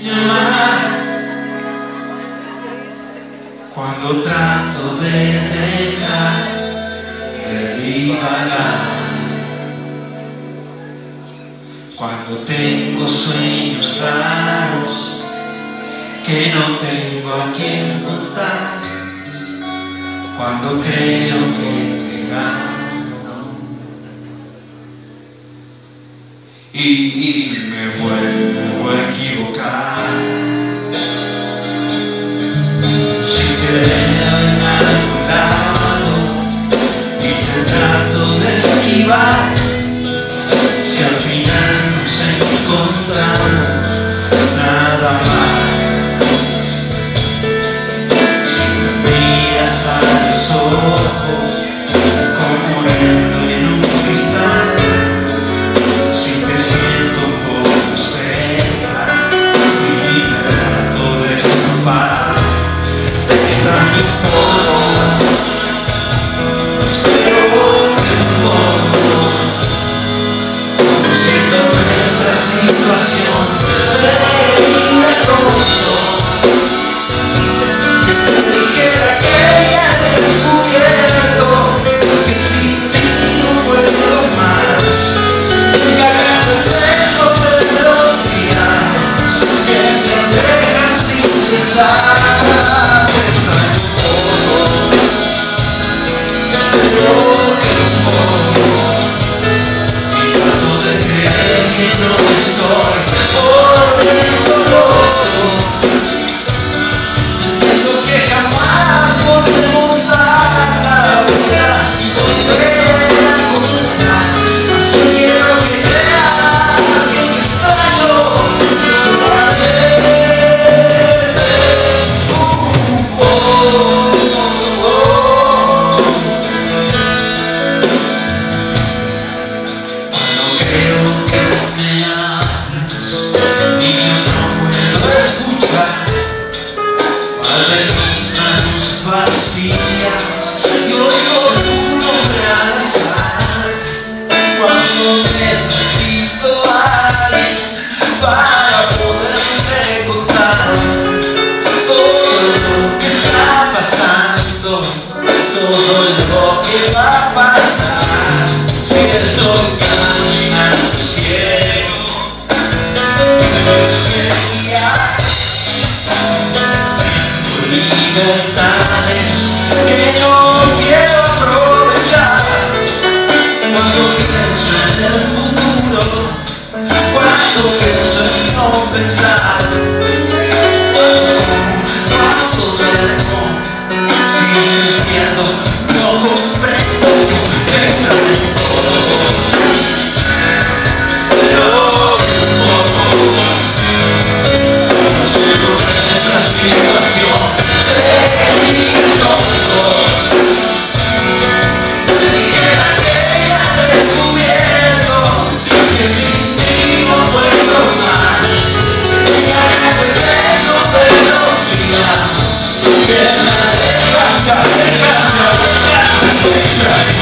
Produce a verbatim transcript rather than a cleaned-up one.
llamar cuando trato de dejar de divagar, cuando tengo sueños raros que no tengo a quien contar, cuando creo que te gano y me vuelvo a equivocar. Si te veo en algún lado y te trato de esquivar, si al final nos encontramos nada más, si me miras a los ojos como viendo en un cristal, si te siento un poco cerca y me trato de escapar, te extraño un poco, espero que un poco, siento nuestra situación sería pronto. Te dijera que ya he descubierto que sin ti no puedo más, cargando el peso de los días que me dejan sin cesar. Te extraño un poco, espero que un poco, y trato de creer que no estoy volviendo loco. Entiendo que jamás podremos dar la vuelta y volver a comenzar, así quiero que creas que te extraño solamente un poco. Cuando creo que me hablas y yo no puedo escuchar, al ver mis manos vacías y oigo tu nombre al azar, cuando necesito a alguien para poderme contar todo lo que está pasando, todo lo que va a pasar. Si estoy caminando ciego, quería por libertades que no quiero aprovechar. Cuando pienso en el futuro, cuando pienso en no pensar, cuando duermo, si me pierdo, no comprendo que te extraño un poco, espero que un poco, conociendo nuestra situación sería tonto. Te dijera que ya he descubierto que sin ti no puedo más, cargando el peso de los días que me dejas caer, te extraño.